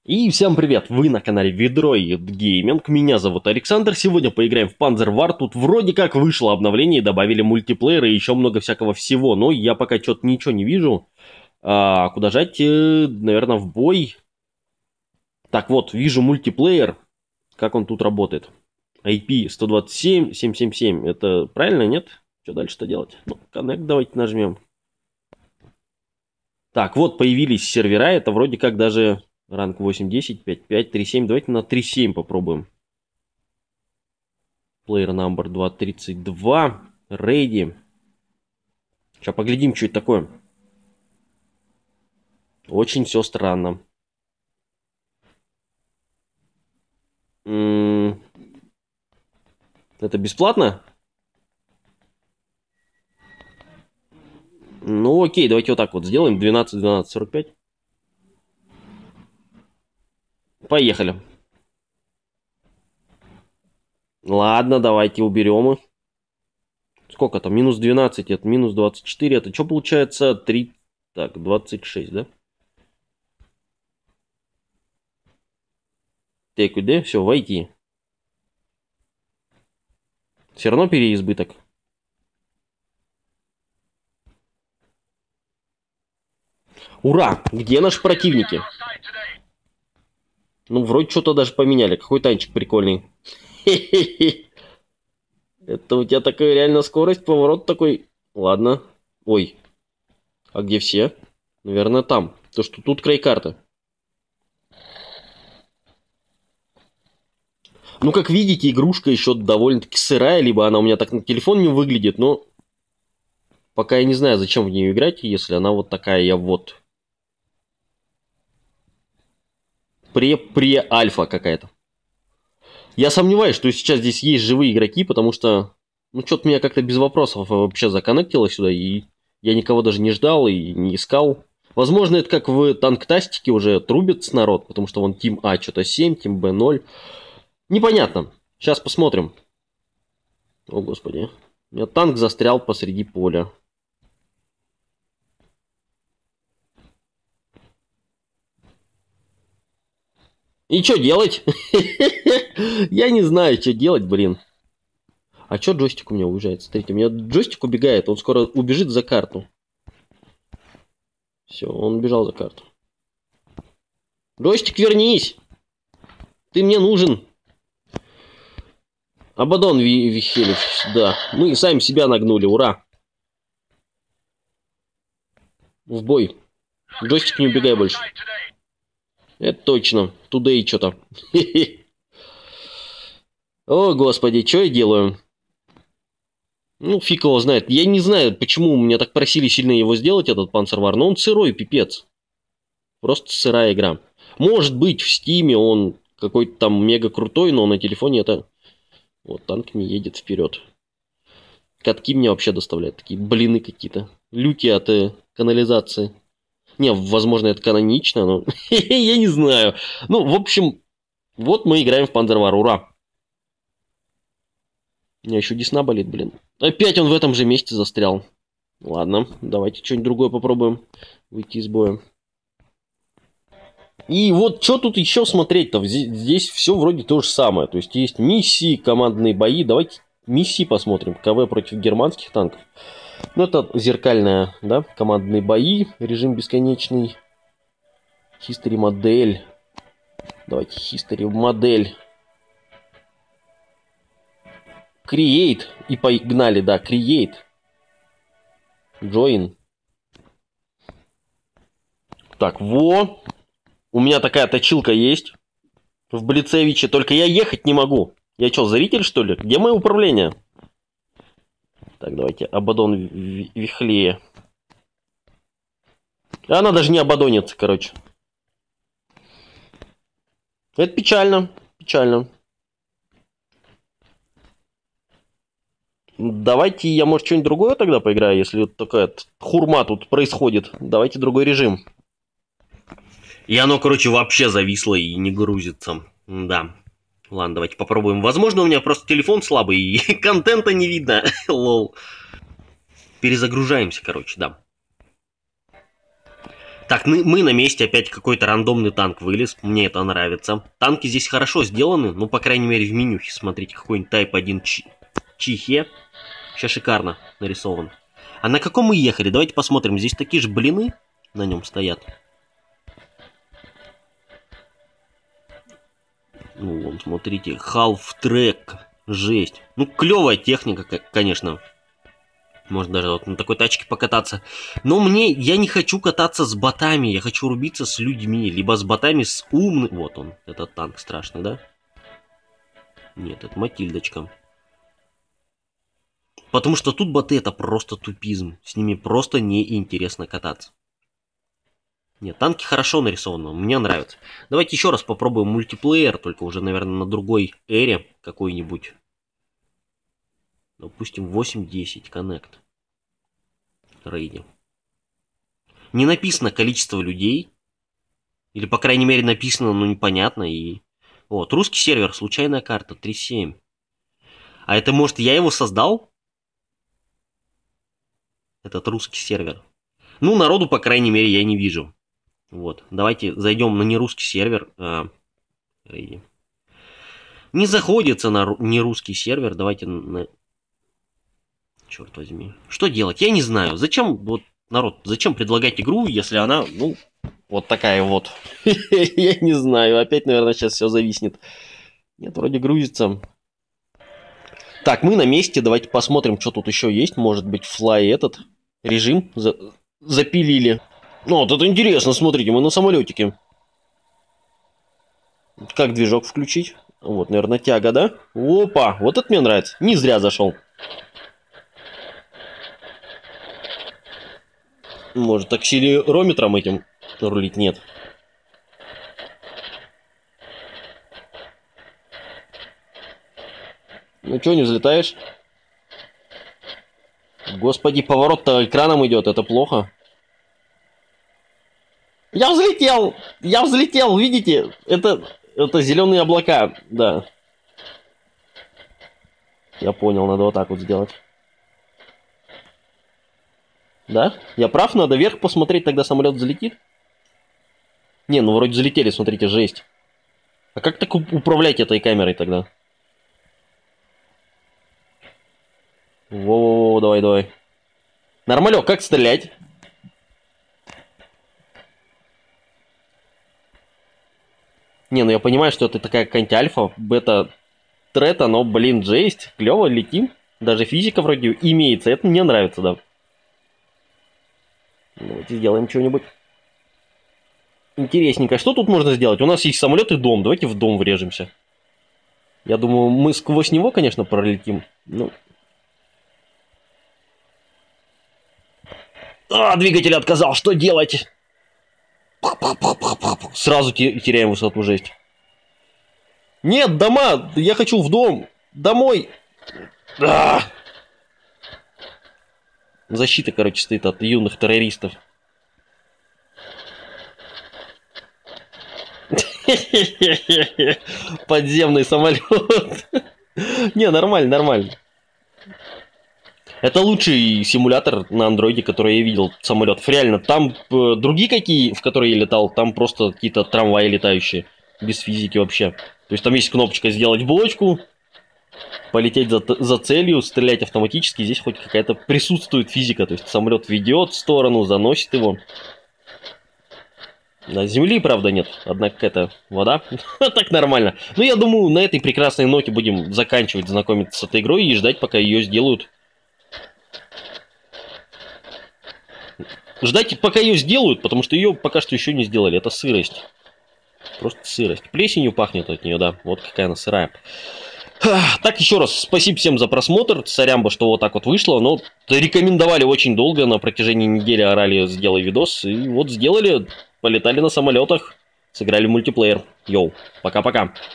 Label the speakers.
Speaker 1: И всем привет! Вы на канале Ведроид Гейминг. Меня зовут Александр. Сегодня поиграем в Panzer War. Тут вроде как вышло обновление, добавили мультиплеер и еще много всякого всего. Но я пока что-то ничего не вижу. Куда жать? Наверное, в бой. Так вот, вижу мультиплеер. Как он тут работает? IP 127 777. Это правильно, нет? Что дальше-то делать? Ну, Connect давайте нажмем. Так, вот появились сервера. Это вроде как даже... Ранг 8.10, 5.5, 3.7. Давайте на 3.7 попробуем. Player number 2.32. Ready. Сейчас поглядим, что это такое. Очень все странно. Это бесплатно? Ну окей, давайте вот так вот сделаем. 12, 12, 45. Поехали. Ладно, давайте уберем их. Сколько там? Минус 12, это минус 24. Это что получается? 3... Так, 26, да? Так, куда? Все, войти. Все равно переизбыток. Ура! Где наши противники? Ну, вроде что-то даже поменяли. Какой танчик прикольный. Это у тебя такая реально скорость, поворот такой. Ладно. Ой. А где все? Наверное, там. То, что тут край карты. Ну, как видите, игрушка еще довольно-таки сырая. Либо она у меня так на телефоне не выглядит. Но пока я не знаю, зачем в нее играть, если она вот такая я вот. Пре-альфа какая-то. Я сомневаюсь, что сейчас здесь есть живые игроки, потому что, ну, что-то меня как-то без вопросов вообще законнектило сюда, и я никого даже не ждал и не искал. Возможно, это как в танк-тастике уже трубится народ, потому что вон Тим А что-то 7, Тим Б 0. Непонятно. Сейчас посмотрим. О, господи. У меня танк застрял посреди поля. И что делать? Я не знаю, что делать, блин. А что джойстик у меня уезжает? Смотрите, у меня джойстик убегает. Он скоро убежит за карту. Все, он убежал за карту. Джойстик, вернись! Ты мне нужен. Абадон Вихелич, да. Мы сами себя нагнули, ура. В бой. Джойстик, не убегай больше. Это точно. Тудей что-то. О, господи, что я делаю? Ну, фиг его знает. Я не знаю, почему меня так просили сильно его сделать, этот Panzer War, но он сырой, пипец. Просто сырая игра. Может быть, в Стиме он какой-то там мега крутой, но на телефоне это... Вот, танк не едет вперед. Катки мне вообще доставляют. Такие блины какие-то. Люки от канализации. Не, возможно, это канонично, но... я не знаю. Ну, в общем, вот мы играем в Panzer War. Ура! У меня еще десна болит, блин. Опять он в этом же месте застрял. Ладно, давайте что-нибудь другое попробуем. Выйти из боя. И вот что тут еще смотреть-то? Здесь все вроде то же самое. То есть есть миссии, командные бои. Давайте миссии посмотрим. КВ против германских танков. Ну, это зеркальная, да, командные бои. Режим бесконечный. History модель. Давайте History модель. Create. И погнали, да, Create. Join. Так, во. У меня такая точилка есть. В Блицевиче. Только я ехать не могу. Я что, зритель, что ли? Где мое управление? Так, давайте. Абадон Вихлее. Она даже не абадонится, короче. Это печально. Печально. Давайте я, может, что-нибудь другое тогда поиграю, если вот такая хурма тут происходит. Давайте другой режим. И оно, короче, вообще зависло и не грузится. Да. Ладно, давайте попробуем. Возможно, у меня просто телефон слабый и контента не видно. Лол. Перезагружаемся, короче, да. Так, мы на месте, опять какой-то рандомный танк вылез, мне это нравится. Танки здесь хорошо сделаны, ну, по крайней мере, в менюхе, смотрите, какой-нибудь Type 1 Чихе. Сейчас шикарно нарисован. А на каком мы ехали? Давайте посмотрим, здесь такие же блины на нем стоят. Ну, вон, смотрите, Half-Track, жесть. Ну, клевая техника, конечно. Можно даже вот на такой тачке покататься. Но я не хочу кататься с ботами. Я хочу рубиться с людьми. Либо с ботами, с умным... Вот он, этот танк страшный, да? Нет, это Матильдочка. Потому что тут боты это просто тупизм. С ними просто неинтересно кататься. Нет, танки хорошо нарисованы. Мне нравятся. Давайте еще раз попробуем мультиплеер. Только уже, наверное, на другой эре какой-нибудь. Допустим, 8-10 Connect. Рейди. Не написано количество людей. Или, по крайней мере, написано, но непонятно. И... Вот, русский сервер, случайная карта, 3.7. А это, может, я его создал? Этот русский сервер. Ну, народу, по крайней мере, я не вижу. Вот, давайте зайдем на нерусский сервер. Рейди. Не заходится на нерусский сервер. Давайте на... Черт возьми. Что делать? Я не знаю. Зачем, вот, народ, зачем предлагать игру, если она, ну, вот такая вот. Я не знаю. Опять, наверное, сейчас все зависнет. Нет, вроде грузится. Так, мы на месте. Давайте посмотрим, что тут еще есть. Может быть, флай этот режим запилили. Ну, вот это интересно. Смотрите, мы на самолетике. Как движок включить? Вот, наверное, тяга, да? Опа, вот это мне нравится. Не зря зашел. Может, акселерометром этим рулить? Нет. Ну чё, не взлетаешь? Господи, поворот-то экраном идет, это плохо. Я взлетел! Я взлетел, видите? Это зеленые облака, да. Я понял, надо вот так вот сделать. Да? Я прав? Надо вверх посмотреть, тогда самолет взлетит? Не, ну вроде взлетели, смотрите, жесть. А как так управлять этой камерой тогда? Во-во-во, давай. Нормалек, как стрелять? Не, ну я понимаю, что это такая какая-нибудь альфа, бета, трета, но, блин, жесть. Клево, летим. Даже физика вроде имеется, это мне нравится, да. Давайте сделаем что-нибудь интересненькое. Что тут можно сделать? У нас есть самолет и дом. Давайте в дом врежемся. Я думаю, мы сквозь него, конечно, пролетим. Ну. Двигатель отказал. Что делать? Сразу теряем высоту, жесть. Нет, дома. Я хочу в дом. Домой. Защита, короче, стоит от юных террористов. Подземный самолет. Не, нормально. Это лучший симулятор на андроиде, который я видел, самолетов. Реально, там другие какие, в которые я летал, там просто какие-то трамваи летающие. Без физики вообще. То есть там есть кнопочка «Сделать блочку», полететь за целью, стрелять автоматически. Здесь хоть какая-то присутствует физика. То есть самолет ведет в сторону, заносит его. На земли, правда, нет. Однако какая-то вода. Так нормально. Ну, я думаю, на этой прекрасной ноте будем заканчивать знакомиться с этой игрой и ждать, пока ее сделают. Ждать, пока ее сделают, потому что ее пока что еще не сделали. Это сырость. Просто сырость. Плесенью пахнет от нее, да. Вот какая она сырая. Так, еще раз, спасибо всем за просмотр. Сорямба, что вот так вот вышло. Но рекомендовали очень долго. На протяжении недели орали, сделай видос. И вот сделали. Полетали на самолетах. Сыграли в мультиплеер. Йоу. Пока-пока.